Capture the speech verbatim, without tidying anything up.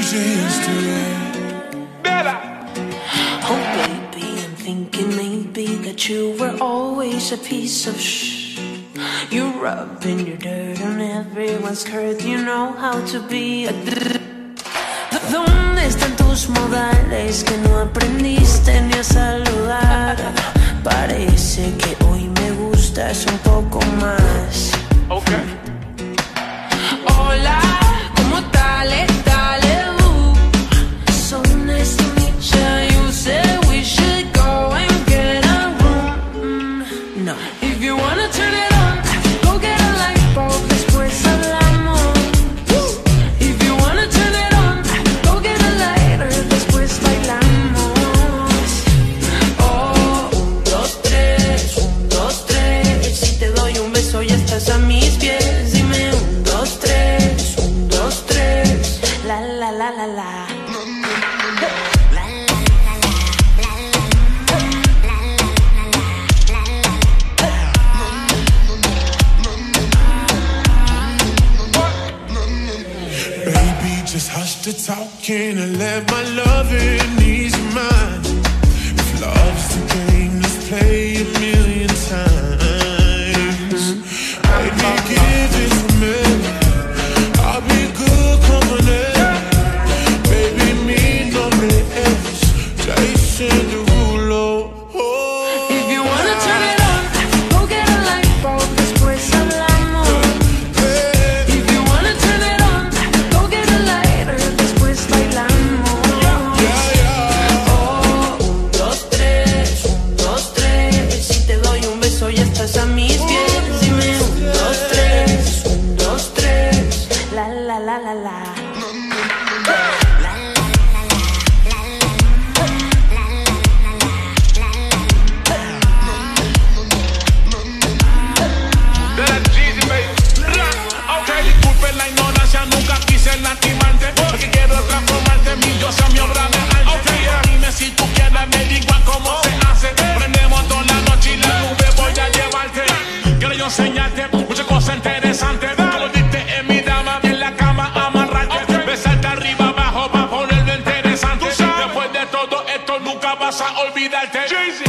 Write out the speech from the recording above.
Oh baby, I'm thinking maybe that you were always a piece of shh. You rubbing your dirt on everyone's skirt. You know how to be a d. ¿Dónde están tus modales que no aprendiste ni a saludar? Parece que hoy me gustas un poco más. Okay. Hola, ¿cómo dale, dale, uh? So nice to meet ya. You said we should go and get a room. Mm, no. If you wanna turn it on, go get a light bulb, después hablamos. If you wanna turn it on, go get a lighter, después bailamos. Oh, un, dos, tres, un, dos, tres. Si te doy un beso ya estás a mis pies. Dime un, dos, tres, un, dos, tres. La, la, la, la, la. Just hush the talking and let my loving ease your mind. If love's the game, let's play a million times. Baby, give it to me. I'll be good company. Baby, me no less. Jason Derulo. Oh. If you wanna turn it on, go get a light bulb, después hablamos. If you wanna turn it on, go get a lighter, después bailamos. Oh, un, dos, tres, un, dos, tres. Si te doy un beso ya estás a mis pies. Dime un, dos, tres, un, dos, tres. La, la, la, la, la. Ok, disculpe la ignorancia, nunca quise lastimarte, porque quiero transformarte en mi diosa, mi obra de arte. Ok, dime si tú quieres, me digas cómo se hace. Prendemos toda la noche y la nube voy a llevarte. Quiero yo enseñarte muchas cosas interesantes. Tú lo diste en mi dama, en la cama amarrarte. Besarte arriba, abajo, para ponerlo interesante. Después de todo esto nunca vas a olvidarte.